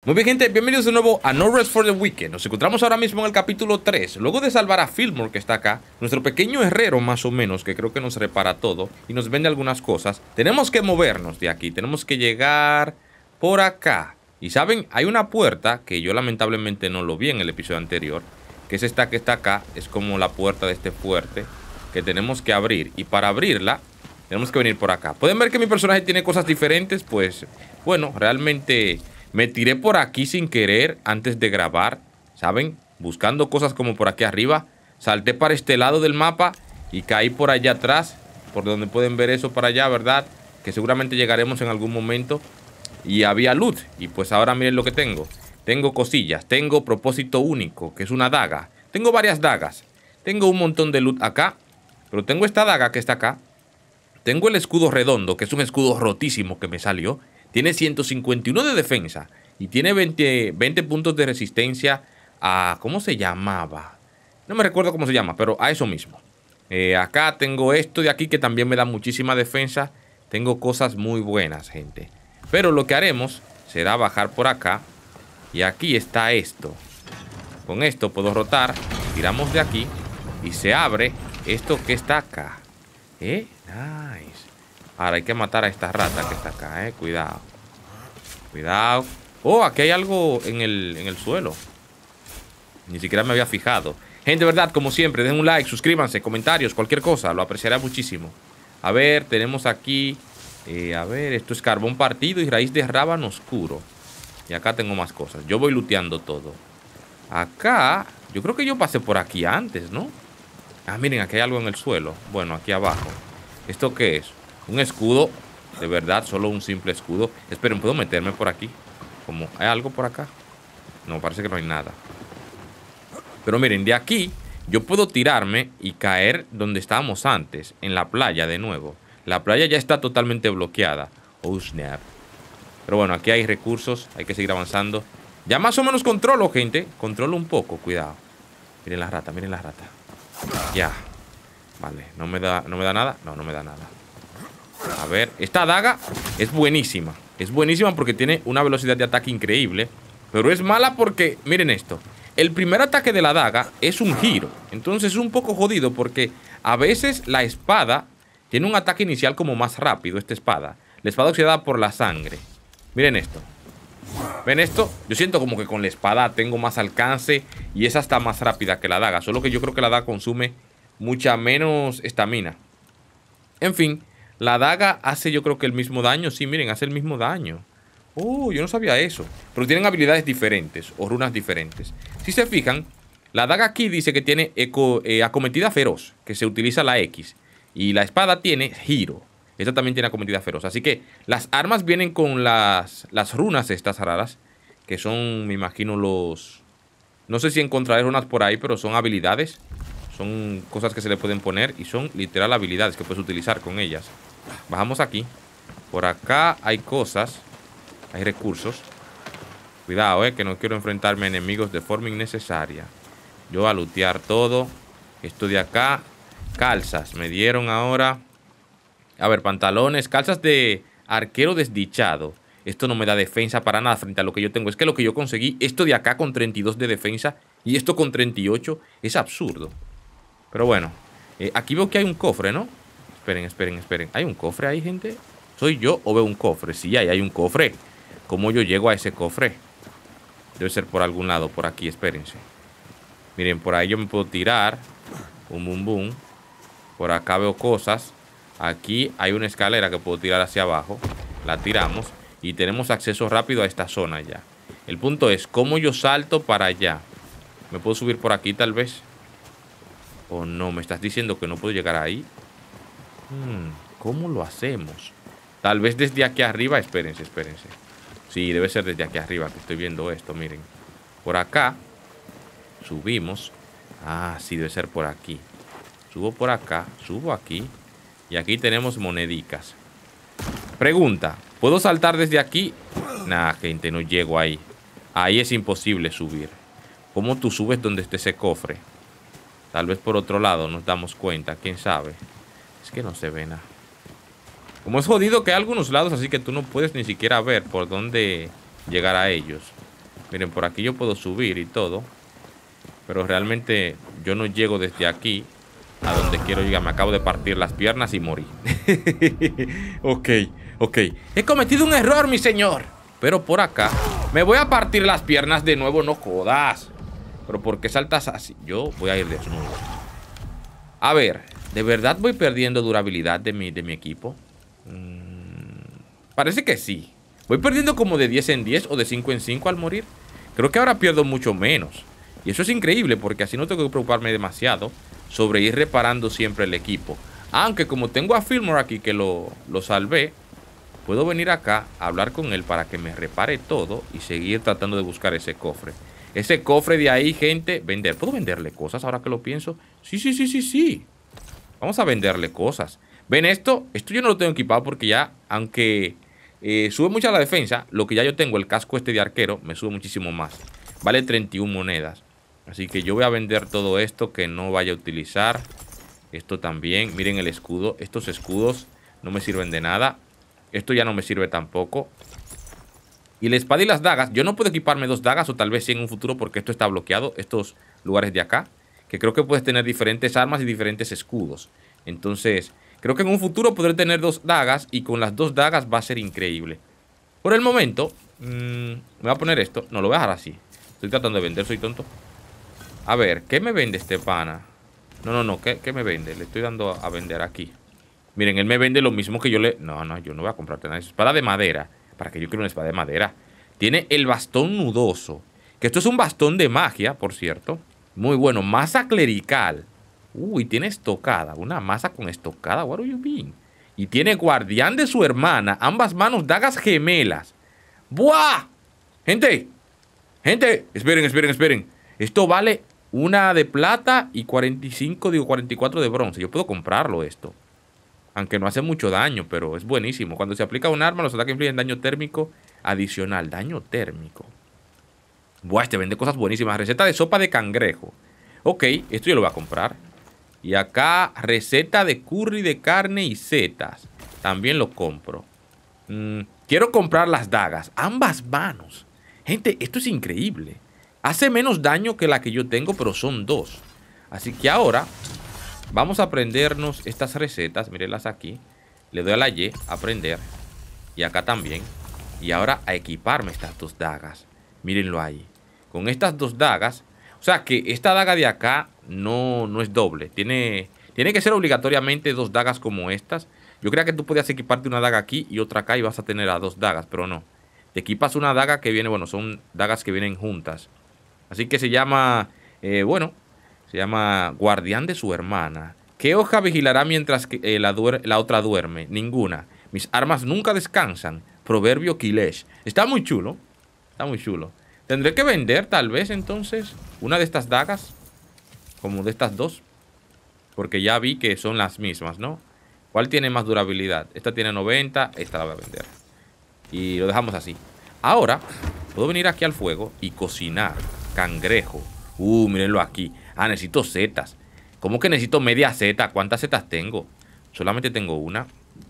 Muy bien, gente, bienvenidos de nuevo a No Rest for the Weekend. Nos encontramos ahora mismo en el capítulo 3. Luego de salvar a Fillmore, que está acá, nuestro pequeño herrero más o menos, que creo que nos repara todo y nos vende algunas cosas, tenemos que movernos de aquí, tenemos que llegar por acá. Y saben, hay una puerta que yo lamentablemente no lo vi en el episodio anterior, que es esta que está acá, es como la puerta de este fuerte que tenemos que abrir. Y para abrirla, tenemos que venir por acá. ¿Pueden ver que mi personaje tiene cosas diferentes? Pues, bueno, realmente me tiré por aquí sin querer antes de grabar, ¿saben? Buscando cosas como por aquí arriba. Salté para este lado del mapa y caí por allá atrás, por donde pueden ver eso para allá, ¿verdad? Que seguramente llegaremos en algún momento. Y había loot, y pues ahora miren lo que tengo. Tengo cosillas, tengo propósito único, que es una daga. Tengo varias dagas. Tengo un montón de loot acá, pero tengo esta daga que está acá. Tengo el escudo redondo, que es un escudo rotísimo que me salió. Tiene 151 de defensa y tiene 20 puntos de resistencia a... ¿Cómo se llamaba? No me recuerdo cómo se llama, pero a eso mismo. Acá tengo esto de aquí que también me da muchísima defensa. Tengo cosas muy buenas, gente. Pero lo que haremos será bajar por acá. Y aquí está esto. Con esto puedo rotar. Tiramos de aquí y se abre esto que está acá. Nice. Ahora hay que matar a esta rata que está acá, cuidado. Cuidado. Oh, aquí hay algo en el suelo. Ni siquiera me había fijado. Gente, de verdad, como siempre, den un like, suscríbanse, comentarios, cualquier cosa. Lo apreciaré muchísimo. A ver, tenemos aquí... a ver, esto es carbón partido y raíz de rábano oscuro. Y acá tengo más cosas. Yo voy looteando todo. Acá, yo creo que yo pasé por aquí antes, ¿no? Ah, miren, aquí hay algo en el suelo. Bueno, aquí abajo. ¿Esto qué es? Un escudo, de verdad, solo un simple escudo. Esperen, ¿puedo meterme por aquí? Como, ¿hay algo por acá? No, parece que no hay nada. Pero miren, de aquí yo puedo tirarme y caer donde estábamos antes, en la playa de nuevo. La playa ya está totalmente bloqueada. Oh, snap. Pero bueno, aquí hay recursos, hay que seguir avanzando. Ya más o menos controlo, gente. Controlo un poco, cuidado. Miren la rata, miren la rata. Ya. Vale, ¿no me da nada? No, no me da nada. A ver, esta daga es buenísima. Es buenísima porque tiene una velocidad de ataque increíble. Pero es mala porque, miren esto. El primer ataque de la daga es un giro. Entonces es un poco jodido porque a veces la espada tiene un ataque inicial como más rápido, esta espada. La espada oxidada por la sangre. Miren esto. ¿Ven esto? Yo siento como que con la espada tengo más alcance y esa está más rápida que la daga. Solo que yo creo que la daga consume mucha menos estamina. En fin, la daga hace yo creo que el mismo daño. Sí, miren, hace el mismo daño. Oh, yo no sabía eso. Pero tienen habilidades diferentes o runas diferentes. Si se fijan, la daga aquí dice que tiene acometida feroz, que se utiliza la X. Y la espada tiene giro. Esta también tiene acometida feroz. Así que las armas vienen con las runas estas raras. Que son, me imagino, los... No sé si encontraré runas por ahí, pero son habilidades. Son cosas que se le pueden poner y son literal habilidades que puedes utilizar con ellas. Bajamos aquí. Por acá hay cosas. Hay recursos. Cuidado, que no quiero enfrentarme a enemigos de forma innecesaria. Yo a lootear todo. Esto de acá. Calzas. Me dieron ahora... A ver, pantalones. Calzas de arquero desdichado. Esto no me da defensa para nada frente a lo que yo tengo. Es que lo que yo conseguí, esto de acá con 32 de defensa y esto con 38, es absurdo. Pero bueno, aquí veo que hay un cofre, ¿no? Esperen, esperen, esperen. ¿Hay un cofre ahí, gente? ¿Soy yo o veo un cofre? Sí, ahí hay un cofre. ¿Cómo yo llego a ese cofre? Debe ser por algún lado, por aquí, espérense. Miren, por ahí yo me puedo tirar. Bum, bum, bum. Por acá veo cosas. Aquí hay una escalera que puedo tirar hacia abajo. La tiramos y tenemos acceso rápido a esta zona ya. El punto es, ¿cómo yo salto para allá? ¿Me puedo subir por aquí tal vez? ¿O no? ¿Me estás diciendo que no puedo llegar ahí? ¿Cómo lo hacemos? Tal vez desde aquí arriba. Espérense, espérense. Sí, debe ser desde aquí arriba que estoy viendo esto, miren. Por acá. Subimos. Ah, sí, debe ser por aquí. Subo por acá, subo aquí. Y aquí tenemos monedicas. Pregunta, ¿puedo saltar desde aquí? Nah, gente, no llego ahí. Ahí es imposible subir. ¿Cómo tú subes donde esté ese cofre? Tal vez por otro lado nos damos cuenta, quién sabe. Es que no se ve nada. Como es jodido que hay algunos lados así que tú no puedes ni siquiera ver por dónde llegar a ellos. Miren, por aquí yo puedo subir y todo. Pero realmente yo no llego desde aquí a donde quiero llegar. Me acabo de partir las piernas y morí. Ok, ok. He cometido un error, mi señor. Pero por acá me voy a partir las piernas de nuevo, no jodas. Pero ¿por qué saltas así? Yo voy a ir desnudo. A ver, ¿de verdad voy perdiendo durabilidad de mi equipo? Parece que sí. Voy perdiendo como de 10 en 10 o de 5 en 5 al morir. Creo que ahora pierdo mucho menos. Y eso es increíble porque así no tengo que preocuparme demasiado sobre ir reparando siempre el equipo. Aunque como tengo a Fillmore aquí que lo salvé, puedo venir acá a hablar con él para que me repare todo y seguir tratando de buscar ese cofre. Ese cofre de ahí, gente, vender. ¿Puedo venderle cosas ahora que lo pienso? Sí, sí, sí, sí, sí. Vamos a venderle cosas. ¿Ven esto? Esto yo no lo tengo equipado porque ya, aunque sube mucho la defensa, lo que ya yo tengo, el casco este de arquero, me sube muchísimo más. Vale 31 monedas. Así que yo voy a vender todo esto que no vaya a utilizar. Esto también. Miren el escudo. Estos escudos no me sirven de nada. Esto ya no me sirve tampoco. Y la espada y las dagas. Yo no puedo equiparme 2 dagas o tal vez sí en un futuro porque esto está bloqueado. Estos lugares de acá. Que creo que puedes tener diferentes armas y diferentes escudos. Entonces, creo que en un futuro podré tener 2 dagas y con las 2 dagas va a ser increíble. Por el momento, me voy a poner esto. No, lo voy a dejar así. Estoy tratando de vender, soy tonto. A ver, ¿qué me vende este pana? No, ¿qué me vende? Le estoy dando a vender aquí. Miren, él me vende lo mismo que yo le... No, yo no voy a comprarte nada. Es espada de madera. ¿Para qué yo quiero una espada de madera? Tiene el bastón nudoso. Que esto es un bastón de magia, por cierto. Muy bueno. Masa clerical. Uy, tiene estocada. Una masa con estocada. What do you mean? Y tiene guardián de su hermana. Ambas manos, dagas gemelas. ¡Buah! Gente. Esperen. Esto vale una de plata y 44 de bronce. Yo puedo comprarlo esto. Aunque no hace mucho daño, pero es buenísimo. Cuando se aplica un arma, los ataques infligen daño térmico adicional. Daño térmico. Buah, este vende cosas buenísimas. Receta de sopa de cangrejo. Ok, esto yo lo voy a comprar. Y acá, receta de curry de carne y setas. También lo compro. Quiero comprar las dagas. Ambas manos. Gente, esto es increíble. Hace menos daño que la que yo tengo, pero son 2. Así que ahora vamos a aprendernos estas recetas. Mírenlas aquí. Le doy a la Y, aprender. Y acá también. Y ahora a equiparme estas 2 dagas. Mírenlo ahí. Con estas 2 dagas. O sea que esta daga de acá no es doble. Tiene que ser obligatoriamente 2 dagas como estas. Yo creía que tú podías equiparte una daga aquí y otra acá y vas a tener a 2 dagas, pero no. Te equipas una daga que viene, bueno, son dagas que vienen juntas. Así que se llama, se llama guardián de su hermana. ¿Qué hoja vigilará mientras que la otra duerme? Ninguna. Mis armas nunca descansan. Proverbio Quilesh. Está muy chulo. Está muy chulo. Tendré que vender tal vez entonces una de estas dagas. Como de estas 2. Porque ya vi que son las mismas, ¿no? ¿Cuál tiene más durabilidad? Esta tiene 90. Esta la voy a vender. Y lo dejamos así. Ahora, puedo venir aquí al fuego y cocinar. Cangrejo. Mírenlo aquí. Necesito setas. ¿Cómo que necesito media seta? ¿Cuántas setas tengo? Solamente tengo una.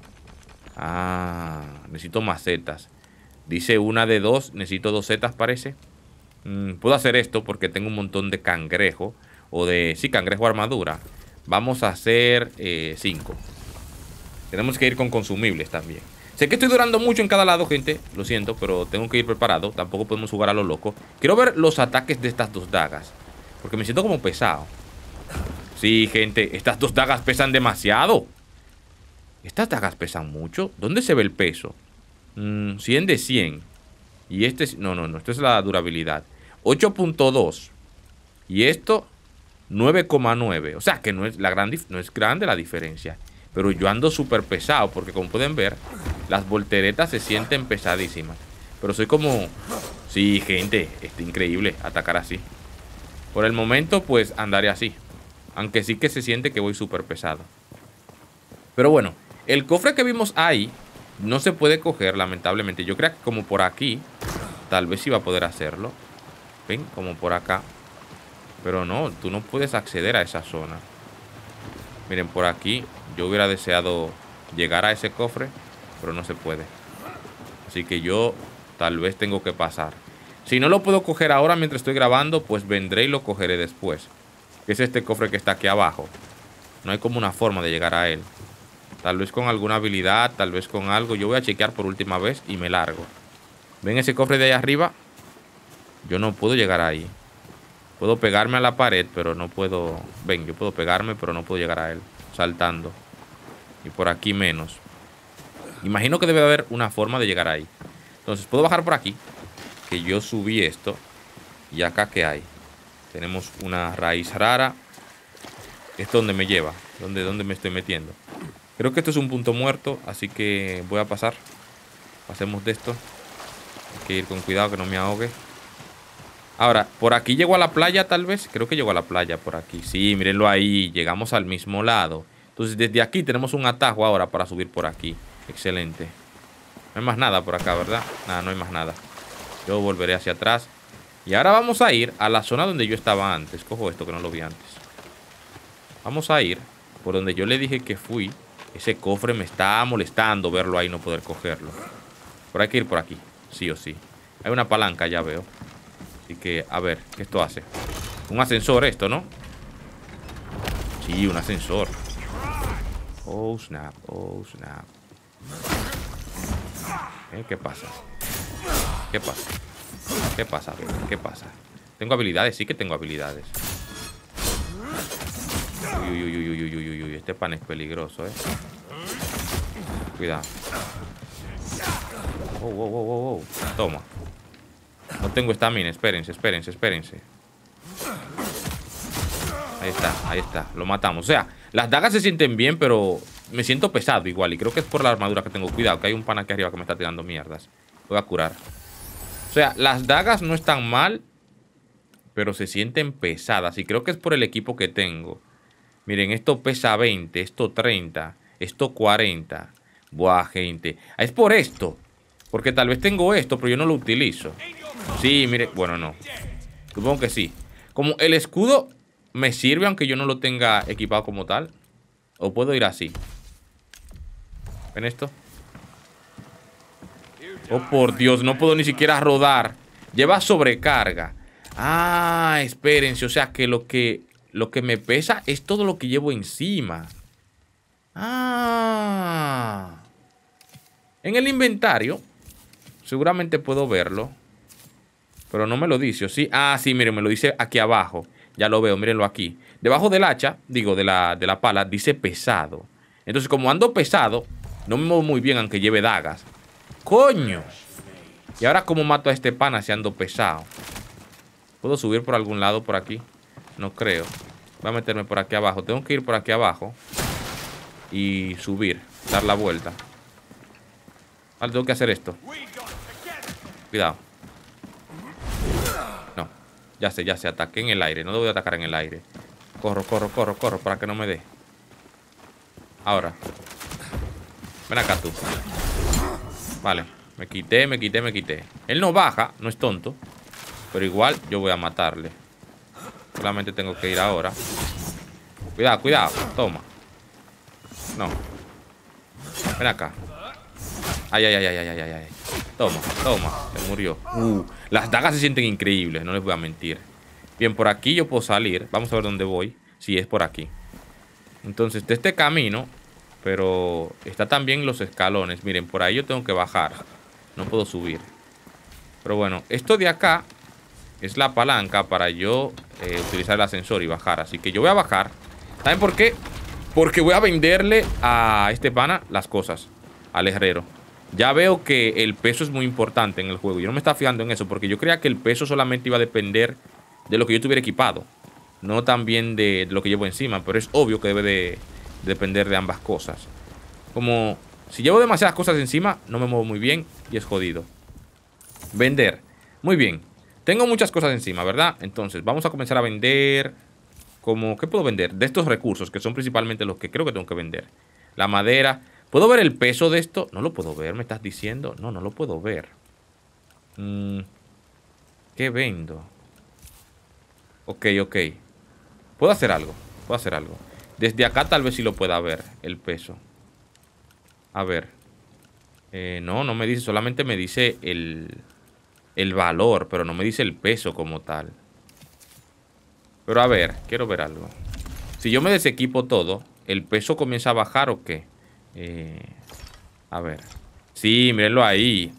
Necesito más setas. Dice una de 2. Necesito 2 setas, parece. Puedo hacer esto porque tengo un montón de cangrejo. O de... Sí, cangrejo armadura. Vamos a hacer 5. Tenemos que ir con consumibles también. Sé que estoy durando mucho en cada lado, gente. Lo siento, pero tengo que ir preparado. Tampoco podemos jugar a lo loco. Quiero ver los ataques de estas 2 dagas. Porque me siento como pesado. Sí, gente. Estas 2 dagas pesan demasiado. Estas dagas pesan mucho. ¿Dónde se ve el peso? 100 de 100. Y este es... No. Esto es la durabilidad. 8.2. Y esto... 9,9. O sea que no es grande la diferencia. Pero yo ando súper pesado porque como pueden ver, las volteretas se sienten pesadísimas. Pero soy como... Sí, gente, es increíble atacar así. Por el momento, pues andaré así. Aunque sí que se siente que voy súper pesado. Pero bueno, el cofre que vimos ahí no se puede coger, lamentablemente. Yo creo que como por aquí, tal vez iba a poder hacerlo. Ven, como por acá. Pero no, tú no puedes acceder a esa zona. Miren, por aquí yo hubiera deseado llegar a ese cofre, pero no se puede. Así que yo tal vez tengo que pasar. Si no lo puedo coger ahora mientras estoy grabando, pues vendré y lo cogeré después. Que es este cofre que está aquí abajo. No hay como una forma de llegar a él. Tal vez con alguna habilidad, tal vez con algo. Yo voy a chequear por última vez y me largo. ¿Ven ese cofre de ahí arriba? Yo no puedo llegar ahí. Puedo pegarme a la pared, pero no puedo... Ven, yo puedo pegarme, pero no puedo llegar a él. Saltando. Y por aquí menos. Imagino que debe haber una forma de llegar ahí. Entonces, puedo bajar por aquí. Que yo subí esto. Y acá, ¿qué hay? Tenemos una raíz rara. ¿Esto dónde me lleva? ¿Dónde me estoy metiendo? Creo que esto es un punto muerto. Así que voy a pasar. Pasemos de esto. Hay que ir con cuidado que no me ahogue. Ahora, ¿por aquí llego a la playa tal vez? Creo que llego a la playa por aquí. Sí, mírenlo ahí. Llegamos al mismo lado. Entonces, desde aquí tenemos un atajo ahora para subir por aquí. Excelente. No hay más nada por acá, ¿verdad? Nada, no hay más nada. Yo volveré hacia atrás. Y ahora vamos a ir a la zona donde yo estaba antes. Cojo esto que no lo vi antes. Vamos a ir por donde yo le dije que fui. Ese cofre me está molestando verlo ahí y no poder cogerlo. Pero hay que ir por aquí, sí o sí. Hay una palanca, ya veo. Así que, a ver, ¿qué esto hace? Un ascensor esto, ¿no? Sí, un ascensor. Oh, snap, oh, snap. ¿Qué pasa? ¿Qué pasa? ¿Qué pasa? ¿Qué pasa? ¿Tengo habilidades? Sí que tengo habilidades. Uy, uy, uy, uy, uy, uy, uy. Este pan es peligroso, Cuidado. Oh, oh, oh, oh, oh. Toma. No tengo estamina. Espérense, espérense, espérense. Ahí está. Lo matamos. O sea, las dagas se sienten bien, pero me siento pesado igual. Y creo que es por la armadura que tengo. Cuidado, que hay un pan aquí arriba que me está tirando mierdas. Voy a curar. O sea, las dagas no están mal, pero se sienten pesadas. Y creo que es por el equipo que tengo. Miren, esto pesa 20, esto 30, esto 40. Buah, gente. Es por esto. Porque tal vez tengo esto, pero yo no lo utilizo. Sí, mire. Bueno, no. Supongo que sí. Como el escudo me sirve aunque yo no lo tenga equipado como tal. O puedo ir así. ¿Ven esto? Oh, por Dios, no puedo ni siquiera rodar. Lleva sobrecarga. Ah, espérense. O sea que lo que me pesa es todo lo que llevo encima. Ah. En el inventario seguramente puedo verlo, pero no me lo dice, ¿o sí? Ah, sí, miren, me lo dice aquí abajo. Ya lo veo, mírenlo aquí. Debajo del hacha, digo, de la pala, dice pesado. Entonces, como ando pesado, no me muevo muy bien aunque lleve dagas. ¡Coño! Y ahora, ¿cómo mato a este pana si ando pesado? ¿Puedo subir por algún lado por aquí? No creo. Voy a meterme por aquí abajo. Tengo que ir por aquí abajo y subir, dar la vuelta. Vale, tengo que hacer esto. Cuidado. No, ya sé, ataqué en el aire. No debo atacar en el aire. Corro para que no me dé. Ahora. Ven acá tú. Vale, me quité. Él no baja, no es tonto. Pero igual yo voy a matarle. Solamente tengo que ir ahora. Cuidado, toma. No. Ven acá. Ay. Toma, se murió. Las dagas se sienten increíbles, no les voy a mentir. Bien, por aquí yo puedo salir. Vamos a ver dónde voy. Sí, es por aquí. Entonces, de este camino. Pero está también los escalones. Miren, por ahí yo tengo que bajar. No puedo subir. Pero bueno, esto de acá es la palanca para yo utilizar el ascensor y bajar. Así que yo voy a bajar. ¿Saben por qué? Porque voy a venderle a este pana las cosas. Al herrero. Ya veo que el peso es muy importante en el juego. Yo no me estaba fijando en eso porque yo creía que el peso solamente iba a depender de lo que yo tuviera equipado. No también de lo que llevo encima. Pero es obvio que debe de depender de ambas cosas. Como si llevo demasiadas cosas encima, no me muevo muy bien y es jodido. Vender. Muy bien. Tengo muchas cosas encima, ¿verdad? Entonces vamos a comenzar a vender. ¿Qué puedo vender? De estos recursos, que son principalmente los que creo que tengo que vender. La madera. ¿Puedo ver el peso de esto? No lo puedo ver, ¿me estás diciendo? No lo puedo ver. ¿Qué vendo? Ok. Puedo hacer algo. Desde acá tal vez sí lo pueda ver, el peso. A ver. No me dice, solamente me dice el el valor, pero no me dice el peso como tal. Pero a ver, quiero ver algo. Si yo me desequipo todo, ¿el peso comienza a bajar o qué? A ver. Sí, mírenlo ahí.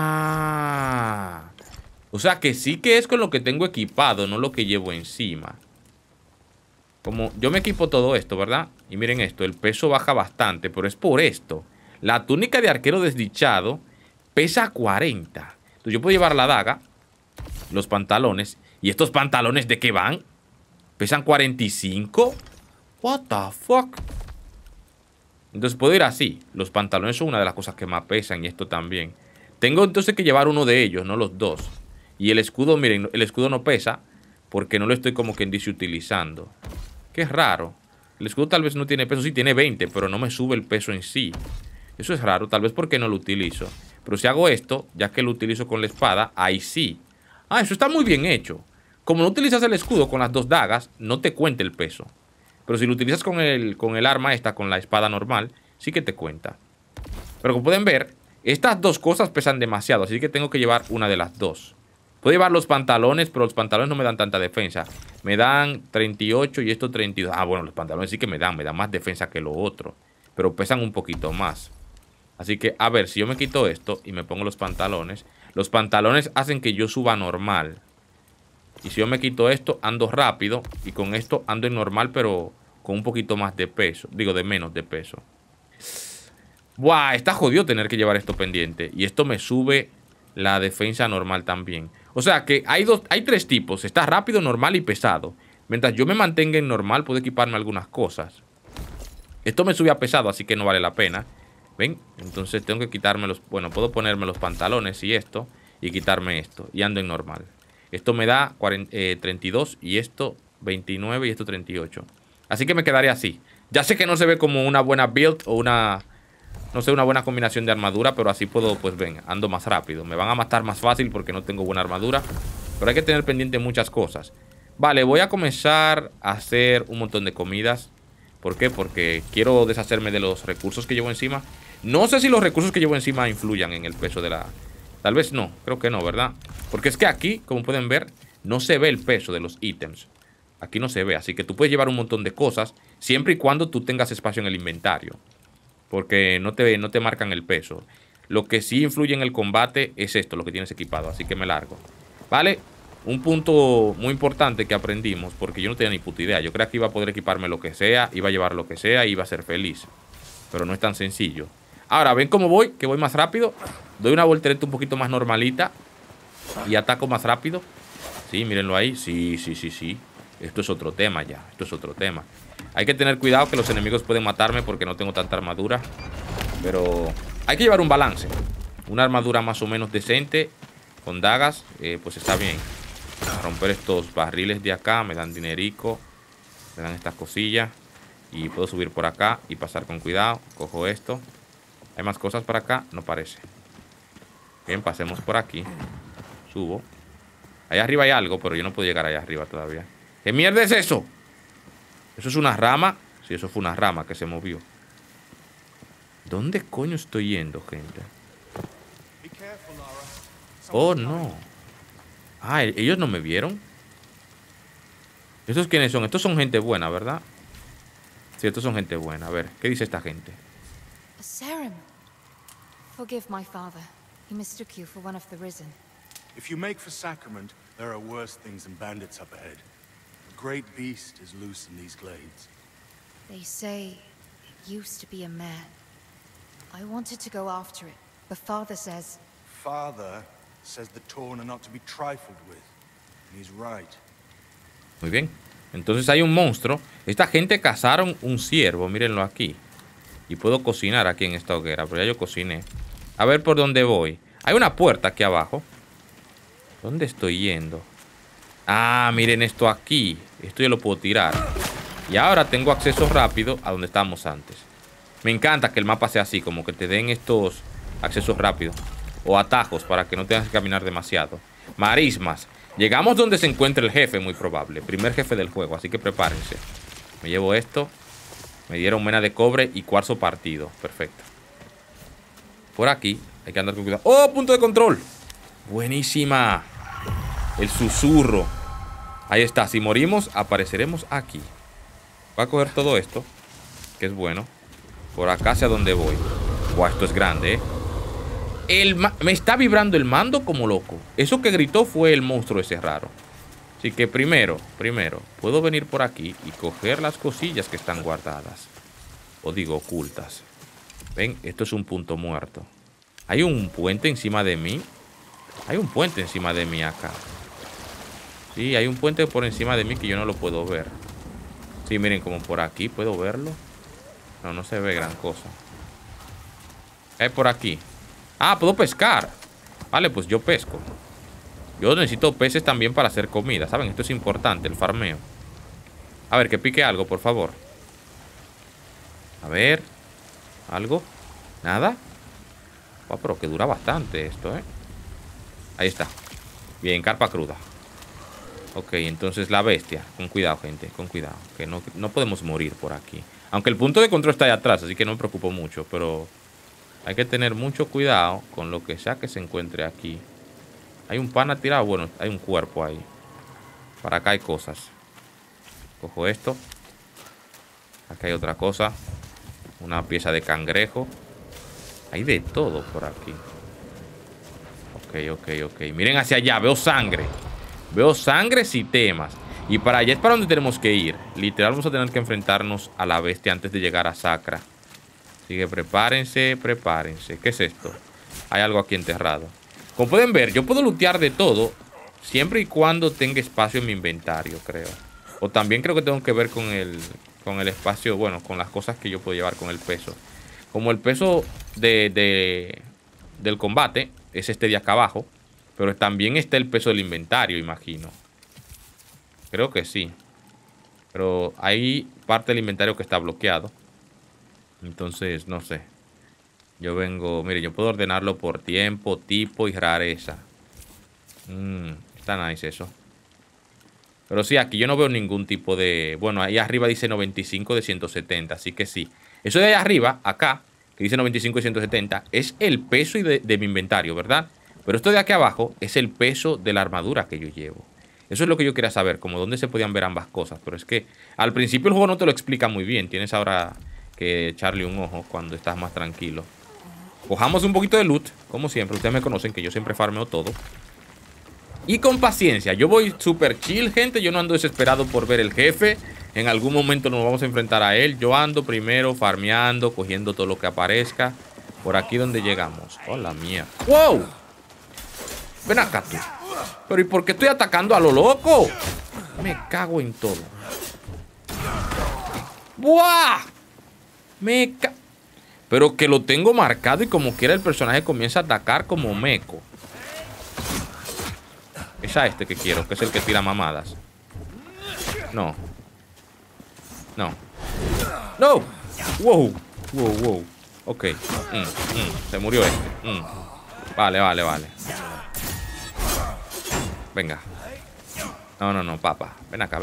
Ah. O sea que sí que es con lo que tengo equipado, no lo que llevo encima. Como yo me equipo todo esto, ¿verdad? Y miren esto, el peso baja bastante, pero es por esto. La túnica de arquero desdichado pesa 40. Entonces yo puedo llevar la daga, los pantalones. ¿Y estos pantalones de qué van? ¿Pesan 45? What the fuck? Entonces puedo ir así. Los pantalones son una de las cosas que más pesan y esto también. Tengo entonces que llevar uno de ellos, no los dos. Y el escudo, miren, el escudo no pesa porque no lo estoy como quien dice utilizando. Qué raro. El escudo tal vez no tiene peso, sí tiene 20, pero no me sube el peso en sí. Eso es raro, tal vez porque no lo utilizo. Pero si hago esto, ya que lo utilizo con la espada, ahí sí. Ah, eso está muy bien hecho. Como no utilizas el escudo con las dos dagas, no te cuenta el peso. Pero si lo utilizas con el arma esta, con la espada normal, sí que te cuenta. Pero como pueden ver, estas dos cosas pesan demasiado, así que tengo que llevar una de las dos. Puedo llevar los pantalones, pero los pantalones no me dan tanta defensa. Me dan 38 y esto 32. Ah, bueno, los pantalones sí que me dan más defensa que lo otro. Pero pesan un poquito más. Así que, a ver, si yo me quito esto y me pongo los pantalones hacen que yo suba normal. Y si yo me quito esto, ando rápido. Y con esto ando en normal, pero con un poquito más de peso. Digo, de menos de peso. Buah, está jodido tener que llevar esto pendiente. Y esto me sube la defensa normal también. O sea que hay tres tipos. Está rápido, normal y pesado. Mientras yo me mantenga en normal, puedo equiparme algunas cosas. Esto me sube a pesado, así que no vale la pena. ¿Ven? Entonces tengo que quitarme los... Bueno, puedo ponerme los pantalones y esto. Y quitarme esto. Y ando en normal. Esto me da 32 y esto 29 y esto 38. Así que me quedaré así. Ya sé que no se ve como una buena build o una... No sé, una buena combinación de armadura, pero así puedo, pues ven, ando más rápido. Me van a matar más fácil porque no tengo buena armadura. Pero hay que tener pendiente muchas cosas. Vale, voy a comenzar a hacer un montón de comidas. ¿Por qué? Porque quiero deshacerme de los recursos que llevo encima. No sé si los recursos que llevo encima influyan en el peso de la... Tal vez no, creo que no, ¿verdad? Porque es que aquí, como pueden ver, no se ve el peso de los ítems. Aquí no se ve, así que tú puedes llevar un montón de cosas siempre y cuando tú tengas espacio en el inventario. Porque no te marcan el peso. Lo que sí influye en el combate es esto, lo que tienes equipado. Así que me largo. ¿Vale? Un punto muy importante que aprendimos, porque yo no tenía ni puta idea. Yo creía que iba a poder equiparme lo que sea, iba a llevar lo que sea y iba a ser feliz. Pero no es tan sencillo. Ahora, ¿ven cómo voy? Que voy más rápido. Doy una voltereta un poquito más normalita y ataco más rápido. Sí, mírenlo ahí. Sí. Esto es otro tema ya. Esto es otro tema. Hay que tener cuidado que los enemigos pueden matarme porque no tengo tanta armadura. Pero hay que llevar un balance. Una armadura más o menos decente con dagas, pues está bien. A romper estos barriles de acá, me dan dinerico. Me dan estas cosillas. Y puedo subir por acá y pasar con cuidado. Cojo esto. ¿Hay más cosas para acá? No parece. Bien, pasemos por aquí. Subo. Allá arriba hay algo, pero yo no puedo llegar allá arriba todavía. ¿Qué mierda es eso? ¿Eso es una rama? Sí, eso fue una rama que se movió. ¿Dónde coño estoy yendo, gente? Oh, no. Ah, ¿ellos no me vieron? ¿Estos quiénes son? Estos son gente buena, ¿verdad? Sí, estos son gente buena. A ver, ¿qué dice esta gente? Serim. Forgive my father. He mistook you for one of the risen. If you make for Sacrament, there are worse things than bandits up ahead. A great beast is loose in these glades. They say it used to be a man. I wanted to go after it, but father says... Father says the Torn are not to be trifled with. And he's right. Muy bien. Entonces hay un monstruo. Esta gente cazaron un ciervo. Mírenlo aquí. Y puedo cocinar aquí en esta hoguera. Pero ya yo cociné. A ver por dónde voy. Hay una puerta aquí abajo. ¿Dónde estoy yendo? Ah, miren esto aquí. Esto yo lo puedo tirar. Y ahora tengo acceso rápido a donde estábamos antes. Me encanta que el mapa sea así. Como que te den estos accesos rápidos. O atajos para que no tengas que caminar demasiado. Marismas. Llegamos donde se encuentra el jefe, muy probable. Primer jefe del juego, así que prepárense. Me llevo esto. Me dieron mena de cobre y cuarzo partido. Perfecto. Por aquí hay que andar con cuidado. ¡Oh, punto de control! Buenísima. El susurro. Ahí está. Si morimos, apareceremos aquí. Voy a coger todo esto, que es bueno. Por acá hacia donde voy. Buah, esto es grande, me está vibrando el mando como loco. Eso que gritó fue el monstruo ese raro. Así que primero, puedo venir por aquí y coger las cosillas que están guardadas. O digo, ocultas. Ven, esto es un punto muerto. Hay un puente encima de mí. Hay un puente encima de mí acá. Sí, hay un puente por encima de mí que yo no lo puedo ver. Sí, miren, como por aquí puedo verlo. No, no se ve gran cosa. ¿Qué hay por aquí? Ah, puedo pescar. Vale, pues yo pesco. Yo necesito peces también para hacer comida, ¿saben? Esto es importante, el farmeo. A ver, que pique algo, por favor. A ver. ¿Algo? ¿Nada? Oh, pero que dura bastante esto, ¿eh? Ahí está. Bien, carpa cruda. Ok, entonces la bestia. Con cuidado, gente, con cuidado. Que no podemos morir por aquí. Aunque el punto de control está ahí atrás, así que no me preocupo mucho. Pero hay que tener mucho cuidado con lo que sea que se encuentre aquí. Hay un pana tirado. Bueno, hay un cuerpo ahí. Para acá hay cosas. Cojo esto. Acá hay otra cosa. Una pieza de cangrejo. Hay de todo por aquí. Ok. Miren hacia allá. Veo sangre. Veo sangre si temas. Y para allá es para donde tenemos que ir. Literal vamos a tener que enfrentarnos a la bestia antes de llegar a Sacra. Así que prepárense. ¿Qué es esto? Hay algo aquí enterrado. Como pueden ver, yo puedo lootear de todo. Siempre y cuando tenga espacio en mi inventario, creo. O también creo que tengo que ver con el espacio. Bueno, con las cosas que yo puedo llevar con el peso. Como el peso del combate es este de acá abajo. Pero también está el peso del inventario, imagino. Creo que sí. Pero hay parte del inventario que está bloqueado. Entonces, no sé. Yo vengo... Mire, yo puedo ordenarlo por tiempo, tipo y rareza. Está nice eso. Pero sí, aquí yo no veo ningún tipo de... Bueno, ahí arriba dice 95 de 170. Así que sí. Eso de ahí arriba, acá, que dice 95 de 170, es el peso de mi inventario, ¿verdad? Pero esto de aquí abajo es el peso de la armadura que yo llevo. Eso es lo que yo quería saber, como dónde se podían ver ambas cosas. Pero es que al principio el juego no te lo explica muy bien. Tienes ahora que echarle un ojo cuando estás más tranquilo. Cojamos un poquito de loot, como siempre. Ustedes me conocen que yo siempre farmeo todo. Y con paciencia. Yo voy súper chill, gente. Yo no ando desesperado por ver el jefe. En algún momento nos vamos a enfrentar a él. Yo ando primero farmeando, cogiendo todo lo que aparezca. Por aquí donde llegamos. ¡Hola mía! ¡Wow! Ven acá tú. Pero ¿y por qué estoy atacando a lo loco? Me cago en todo. ¡Buah! Pero que lo tengo marcado y como quiera el personaje comienza a atacar como meco. Es a este que quiero, que es el que tira mamadas. No. No. ¡No! ¡Wow! ¡Wow! Ok. Se murió este. Vale. Venga. No, papá. Ven acá.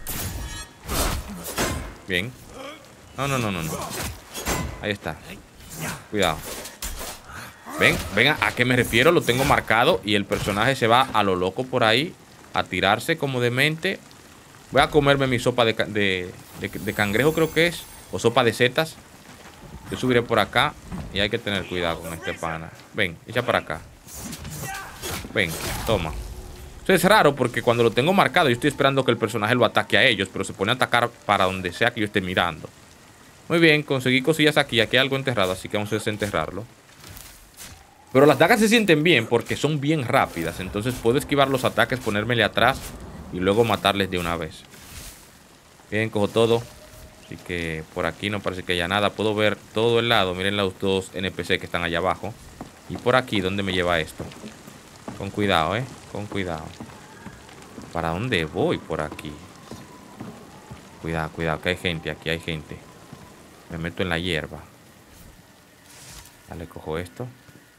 Bien. No. Ahí está. Cuidado. Ven a qué me refiero. Lo tengo marcado y el personaje se va a lo loco por ahí a tirarse como demente. Voy a comerme mi sopa de cangrejo, creo que es. O sopa de setas. Yo subiré por acá y hay que tener cuidado con este pana. Ven, echa para acá. Ven, toma. Eso es raro porque cuando lo tengo marcado yo estoy esperando que el personaje lo ataque a ellos, pero se pone a atacar para donde sea que yo esté mirando. Muy bien, conseguí cosillas aquí. Aquí hay algo enterrado, así que vamos a desenterrarlo. Pero las dagas se sienten bien porque son bien rápidas. Entonces puedo esquivar los ataques, ponérmele atrás y luego matarles de una vez. Bien, cojo todo. Así que por aquí no parece que haya nada. Puedo ver todo el lado. Miren los dos NPC que están allá abajo. Y por aquí, ¿dónde me lleva esto? Con cuidado, con cuidado. ¿Para dónde voy por aquí? Cuidado, que hay gente. Aquí hay gente. Me meto en la hierba. Vale, cojo esto.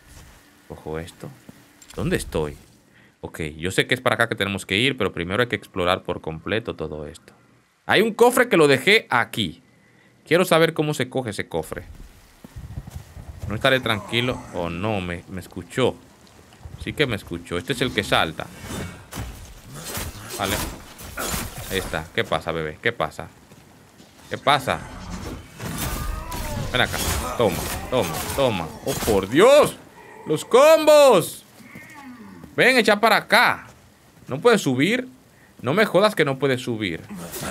¿Dónde estoy? Ok, yo sé que es para acá que tenemos que ir, pero primero hay que explorar por completo todo esto. Hay un cofre que lo dejé aquí. Quiero saber cómo se coge ese cofre. No estaré tranquilo. Oh, no, me escuchó. Sí que me escuchó. Este es el que salta. Vale. Ahí está. ¿Qué pasa, bebé? ¿Qué pasa? ¿Qué pasa? Ven acá. Toma, toma, toma. ¡Oh, por Dios! ¡Los combos! Ven, echa para acá. ¿No puedes subir? No me jodas que no puedes subir.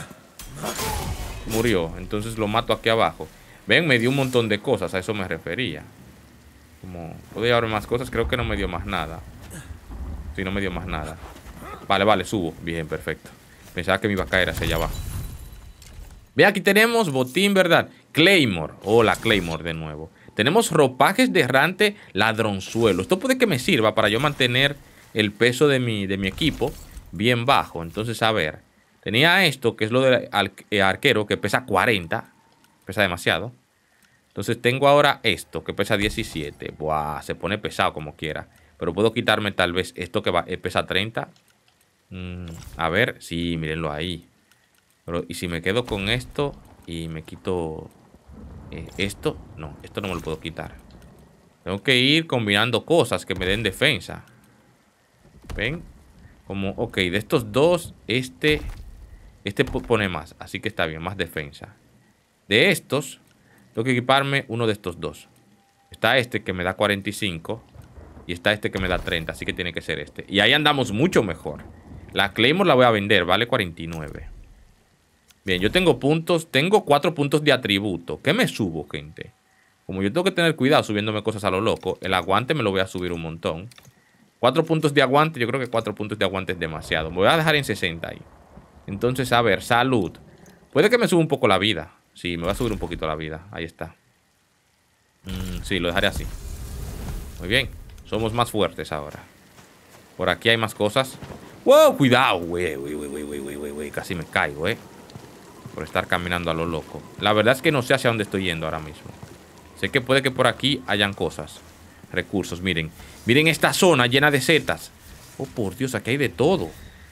Murió. Entonces lo mato aquí abajo. Ven, me dio un montón de cosas. A eso me refería. Como puedo llevar más cosas, creo que no me dio más nada. Sí, no me dio más nada. Vale, vale, subo. Bien, perfecto. Pensaba que me iba a caer hacia allá abajo. Ve, aquí tenemos botín, ¿verdad? Claymore. Hola, Claymore de nuevo. Tenemos ropajes de errante ladronzuelo. Esto puede que me sirva para yo mantener el peso de mi equipo bien bajo. Entonces, a ver. Tenía esto, que es lo del arquero, que pesa 40. Pesa demasiado. Entonces tengo ahora esto, que pesa 17. Buah, se pone pesado como quiera. Pero puedo quitarme tal vez esto que pesa 30. A ver, sí, mírenlo ahí. Pero, ¿y si me quedo con esto y me quito esto? No, esto no me lo puedo quitar. Tengo que ir combinando cosas que me den defensa. ¿Ven? Como, ok, de estos dos, este pone más. Así que está bien, más defensa. De estos, tengo que equiparme uno de estos dos. Está este que me da 45 y está este que me da 30, así que tiene que ser este. Y ahí andamos mucho mejor. La Claymore la voy a vender, vale 49. Bien, yo tengo puntos, tengo 4 puntos de atributo. ¿Qué me subo, gente? Como yo tengo que tener cuidado subiéndome cosas a lo loco, el aguante me lo voy a subir un montón. 4 puntos de aguante, yo creo que 4 puntos de aguante es demasiado. Me voy a dejar en 60 ahí. Entonces, a ver, salud. Puede que me suba un poco la vida. Sí, me va a subir un poquito la vida. Ahí está. Sí, lo dejaré así. Muy bien. Somos más fuertes ahora. Por aquí hay más cosas. ¡Wow! Cuidado, güey. Casi me caigo, por estar caminando a lo loco. La verdad es que no sé hacia dónde estoy yendo ahora mismo. Sé que puede que por aquí hayan cosas. Recursos, miren. Miren esta zona llena de setas. Oh, por Dios, aquí hay de todo.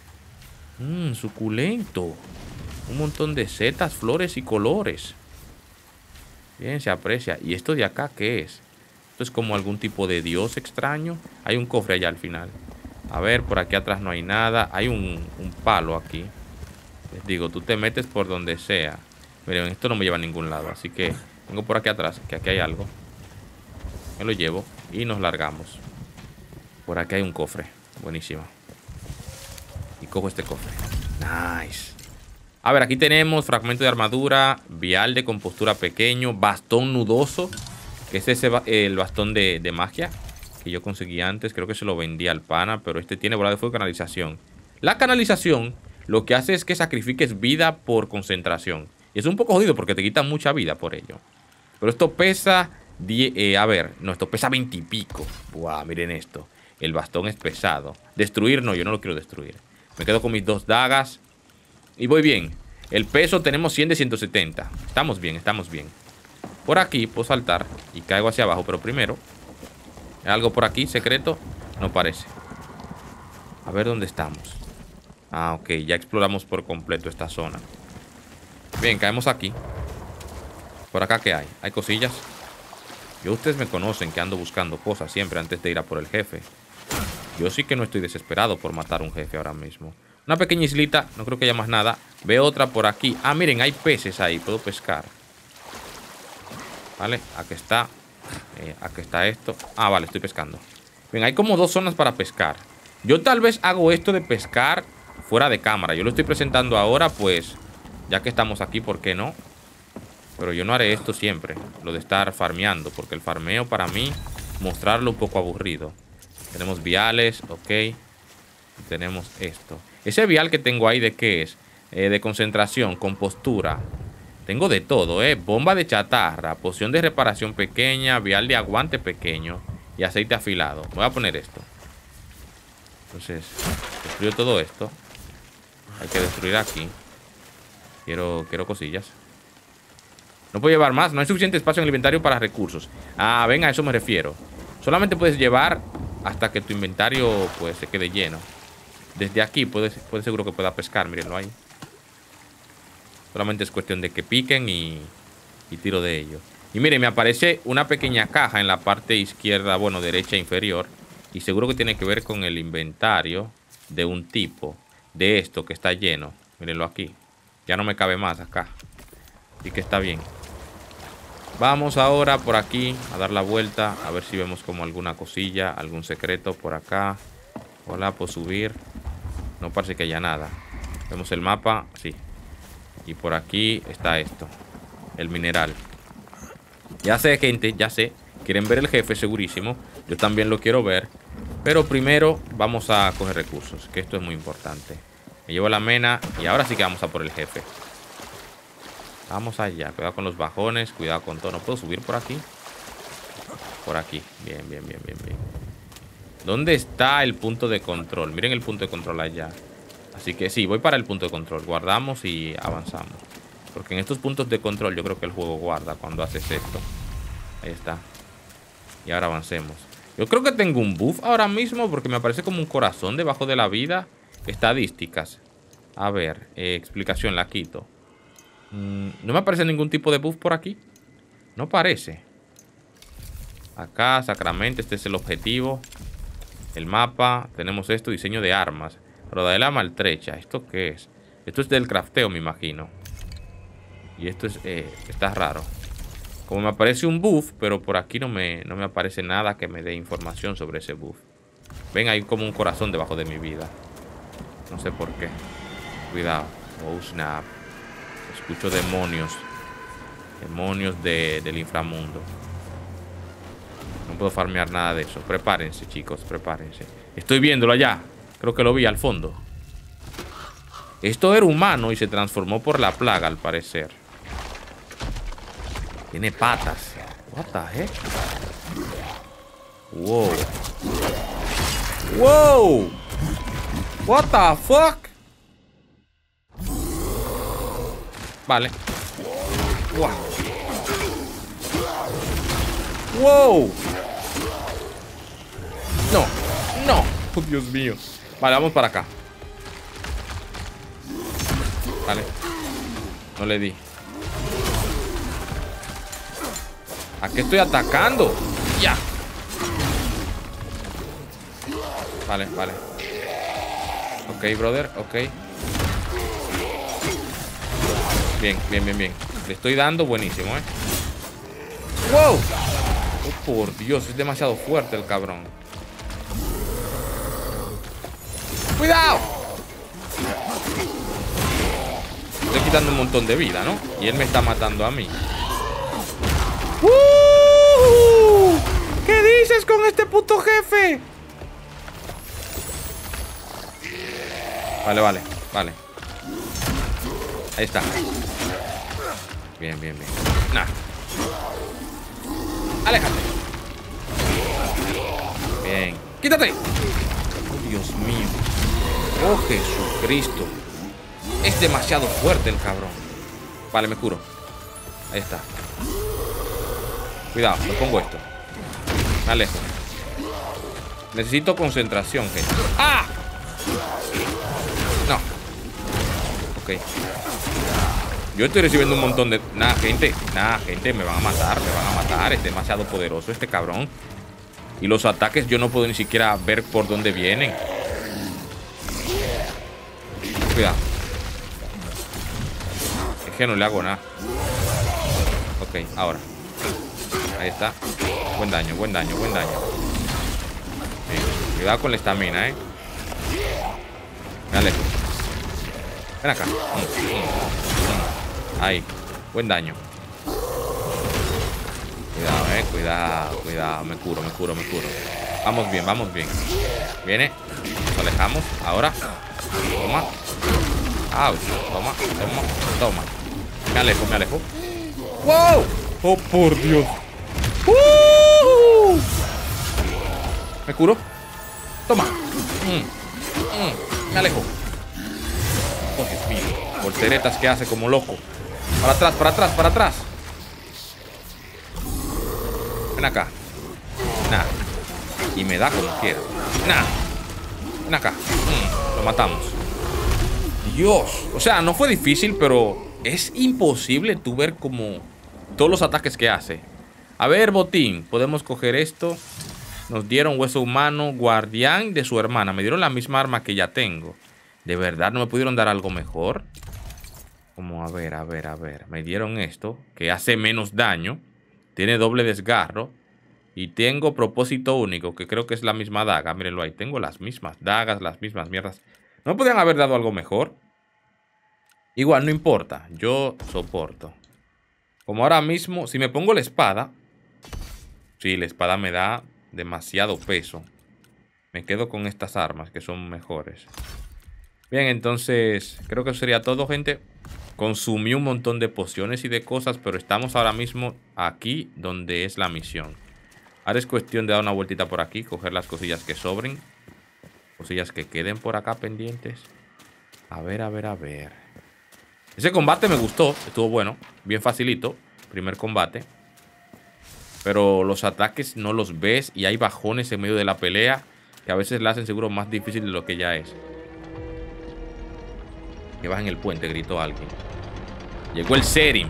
Suculento. Un montón de setas, flores y colores. Bien, se aprecia. ¿Y esto de acá qué es? Esto es como algún tipo de dios extraño. Hay un cofre allá al final. A ver, por aquí atrás no hay nada. Hay un palo aquí. Les digo, tú te metes por donde sea. Miren, esto no me lleva a ningún lado. Así que vengo por aquí atrás, que aquí hay algo. Me lo llevo y nos largamos. Por aquí hay un cofre. Buenísimo. Y cojo este cofre. Nice. A ver, aquí tenemos fragmento de armadura, vial de compostura pequeño, bastón nudoso, que es el bastón de magia que yo conseguí antes. Creo que se lo vendí al pana, pero este tiene bola de fuego y canalización. La canalización lo que hace es que sacrifiques vida por concentración. Y es un poco jodido porque te quita mucha vida por ello. Pero esto pesa, esto pesa 20 y pico. Buah, miren esto. El bastón es pesado. Destruir no, yo no lo quiero destruir. Me quedo con mis 2 dagas. Y voy bien. El peso tenemos 100 de 170. Estamos bien, estamos bien. Por aquí puedo saltar y caigo hacia abajo. Pero primero, ¿hay algo por aquí secreto? No parece. A ver dónde estamos. Ah, ok, ya exploramos por completo esta zona. Bien, caemos aquí. Por acá, ¿qué hay? ¿Hay cosillas? Ustedes me conocen que ando buscando cosas siempre antes de ir a por el jefe. Yo sí que no estoy desesperado por matar a un jefe ahora mismo. Una pequeña islita, no creo que haya más nada. Veo otra por aquí. Ah, miren, hay peces ahí, puedo pescar. Vale, aquí está. Aquí está esto. Ah, vale, estoy pescando. Bien, hay como 2 zonas para pescar. Yo tal vez hago esto de pescar fuera de cámara. Yo lo estoy presentando ahora, pues, ya que estamos aquí, ¿por qué no? Pero yo no haré esto siempre, lo de estar farmeando, porque el farmeo para mí, mostrarlo un poco aburrido. Tenemos viales, ok. Y tenemos esto. Ese vial que tengo ahí, ¿de qué es? De concentración, compostura. Tengo de todo, bomba de chatarra, poción de reparación pequeña, vial de aguante pequeño y aceite afilado. Voy a poner esto. Entonces, destruyo todo esto. Hay que destruir aquí. Quiero cosillas. No puedo llevar más, no hay suficiente espacio en el inventario para recursos. Ah, ven, a eso me refiero. Solamente puedes llevar hasta que tu inventario pues se quede lleno. Desde aquí puedes seguro que pueda pescar, mírenlo ahí. Solamente es cuestión de que piquen y tiro de ello. Y miren, me aparece una pequeña caja en la parte izquierda, bueno, derecha inferior. Y seguro que tiene que ver con el inventario de un tipo. De esto que está lleno. Mírenlo aquí. Ya no me cabe más acá. Así que está bien. Vamos ahora por aquí a dar la vuelta. A ver si vemos como alguna cosilla. Algún secreto por acá. Hola, puedo subir. No parece que haya nada. Vemos el mapa. Sí. Y por aquí está esto. El mineral. Ya sé, gente, ya sé. Quieren ver el jefe, segurísimo. Yo también lo quiero ver. Pero primero vamos a coger recursos, que esto es muy importante. Me llevo la mena y ahora sí que vamos a por el jefe. Vamos allá. Cuidado con los bajones, cuidado con todo. ¿No puedo subir por aquí? Por aquí. Bien, bien, bien, bien, bien. ¿Dónde está el punto de control? Miren el punto de control allá. Así que sí, voy para el punto de control. Guardamos y avanzamos. Porque en estos puntos de control yo creo que el juego guarda cuando haces esto. Ahí está. Y ahora avancemos. Yo creo que tengo un buff ahora mismo porque me aparece como un corazón debajo de la vida. Estadísticas. A ver, explicación, la quito. No me aparece ningún tipo de buff por aquí. No parece. Acá, Sacramento, este es el objetivo. El mapa, tenemos esto, diseño de armas. Rodadera maltrecha, ¿esto qué es? Esto es del crafteo, me imagino. Y esto es, está raro. Como me aparece un buff, pero por aquí no me aparece nada que me dé información sobre ese buff. Ven, hay como un corazón debajo de mi vida. No sé por qué. Cuidado. Oh, snap. Escucho demonios. Demonios del inframundo. No puedo farmear nada de eso. Prepárense, chicos, prepárense. Estoy viéndolo allá. Creo que lo vi al fondo. Esto era humano y se transformó por la plaga, al parecer. Tiene patas. What the heck? Wow. Wow. What the fuck? Vale. Wow. Wow. No. No. Oh, Dios mío. Vale, vamos para acá. Vale. No le di. ¿A qué estoy atacando? Ya. Vale, vale. Ok, brother, ok. Bien, bien, bien, bien. Le estoy dando buenísimo, ¡Wow! Oh, por Dios, es demasiado fuerte el cabrón. ¡Cuidado! Estoy quitando un montón de vida, ¿no? Y él me está matando a mí. ¿Qué dices con este puto jefe? Vale, vale, vale. Ahí está. Bien, bien, bien. Nah. Aléjate. Bien. Quítate. Oh, Dios mío. Oh, Jesucristo. Es demasiado fuerte el cabrón. Vale, me curo. Ahí está. Cuidado, me pongo esto. Me alejo. Necesito concentración, gente. ¡Ah! No. Ok. Yo estoy recibiendo un montón de... Nada, gente, me van a matar, me van a matar. Es demasiado poderoso este cabrón. Y los ataques yo no puedo ni siquiera ver por dónde vienen. Cuidado. Es que no le hago nada. Ok, ahora. Ahí está. Buen daño, buen daño, buen daño. Bien. Cuidado con la estamina, Me alejo. Ven acá. Ahí. Buen daño. Cuidado, cuidado, cuidado. Me curo, me curo, me curo. Vamos bien, vamos bien. Viene. Nos alejamos. Ahora. Toma. Ouch. Toma, toma, toma. Me alejo, me alejo. ¡Wow! ¡Oh, por Dios! Me curo. Toma. Me alejo. Oh, Dios mío. Volteretas que hace como loco. Para atrás, para atrás, para atrás. Ven acá. Nah. Y me da como quiera. Nah. Ven acá. Lo matamos. Dios. O sea, no fue difícil, pero es imposible tú ver como todos los ataques que hace. A ver, botín. Podemos coger esto. Nos dieron hueso humano, guardián de su hermana. Me dieron la misma arma que ya tengo. ¿De verdad no me pudieron dar algo mejor? Como, a ver. Me dieron esto, que hace menos daño. Tiene doble desgarro. Y tengo propósito único, que creo que es la misma daga. Mírenlo ahí. Tengo las mismas dagas, las mismas mierdas. ¿No me podrían haber dado algo mejor? Igual, no importa. Yo soporto. Como ahora mismo, si me pongo la espada... Sí, la espada me da demasiado peso. Me quedo con estas armas, que son mejores. Bien, entonces, creo que eso sería todo, gente. Consumí un montón de pociones y de cosas, pero estamos ahora mismo aquí donde es la misión. Ahora es cuestión de dar una vueltita por aquí, coger las cosillas que sobren. Cosillas que queden por acá pendientes. A ver. Ese combate me gustó, estuvo bueno, bien facilito. Primer combate. Pero los ataques no los ves y hay bajones en medio de la pelea que a veces la hacen seguro más difícil de lo que ya es. Que baja en el puente, gritó alguien. Llegó el Serim.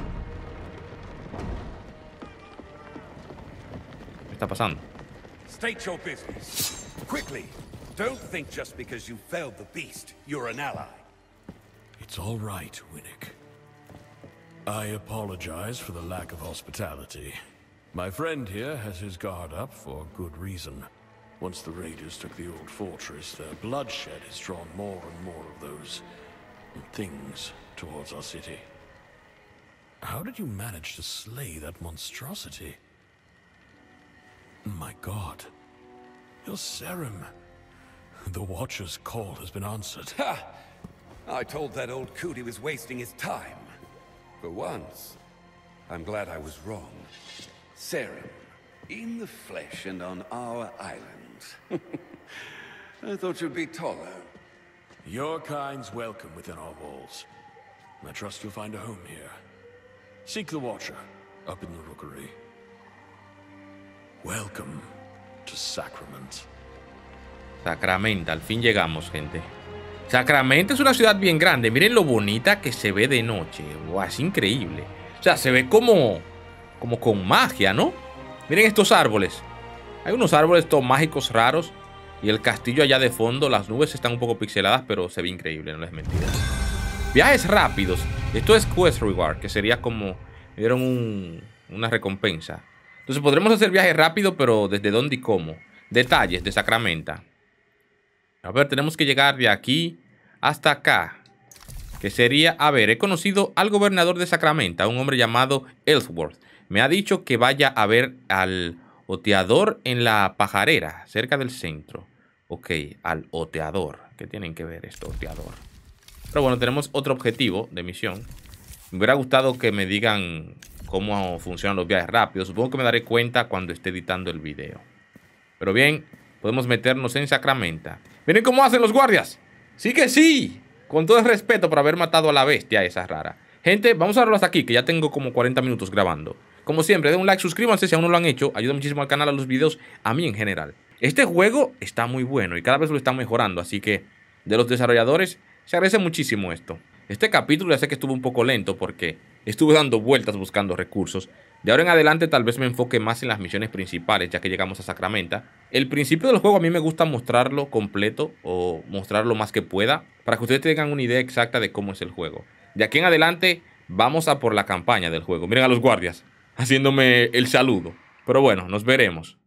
¿Qué está pasando? State your business. Quickly. Don't think just because you failed the beast, you're an ally. It's all right, Winnick. I apologize for the lack of hospitality. My friend here has his guard up for good reason. Once the raiders took the old fortress, their bloodshed has drawn more and more of those things towards our city. How did you manage to slay that monstrosity? My God. You're Serim. The Watcher's call has been answered. Ha! I told that old coot he was wasting his time. For once, I'm glad I was wrong. Serim, in the flesh and on our island. I thought you'd be taller. Your kind's welcome within our walls. I trust you'll find a home here. Seek the Watcher, up in the rookery. Welcome to Sacrament. Sacramento, al fin llegamos, gente. Sacramento es una ciudad bien grande. Miren lo bonita que se ve de noche. Wow, es increíble. O sea, se ve como con magia, ¿no? Miren estos árboles. Hay unos árboles todos mágicos raros. Y el castillo allá de fondo. Las nubes están un poco pixeladas, pero se ve increíble, no les mentira. Viajes rápidos. Esto es Quest Reward, que sería como... Me dieron una recompensa. Entonces podremos hacer viajes rápidos, pero ¿desde dónde y cómo? Detalles de Sacramento. A ver, tenemos que llegar de aquí hasta acá. Que sería... A ver, he conocido al gobernador de Sacramento, a un hombre llamado Ellsworth. Me ha dicho que vaya a ver al oteador en la pajarera, cerca del centro. Ok, al oteador. ¿Qué tienen que ver esto, oteador? Pero bueno, tenemos otro objetivo de misión. Me hubiera gustado que me digan cómo funcionan los viajes rápidos. Supongo que me daré cuenta cuando esté editando el video. Pero bien, podemos meternos en Sacramento. Miren cómo hacen los guardias. Sí que sí. Con todo el respeto por haber matado a la bestia esa rara. Gente, vamos a verlo hasta aquí, que ya tengo como 40 minutos grabando. Como siempre, den un like, suscríbanse si aún no lo han hecho. Ayuda muchísimo al canal, a los videos, a mí en general. Este juego está muy bueno y cada vez lo están mejorando. Así que, de los desarrolladores, se agradece muchísimo esto. Este capítulo ya sé que estuvo un poco lento porque estuve dando vueltas buscando recursos. De ahora en adelante tal vez me enfoque más en las misiones principales, ya que llegamos a Sacramento. El principio del juego a mí me gusta mostrarlo completo o mostrarlo lo más que pueda, para que ustedes tengan una idea exacta de cómo es el juego. De aquí en adelante vamos a por la campaña del juego. Miren a los guardias haciéndome el saludo. Pero bueno, nos veremos.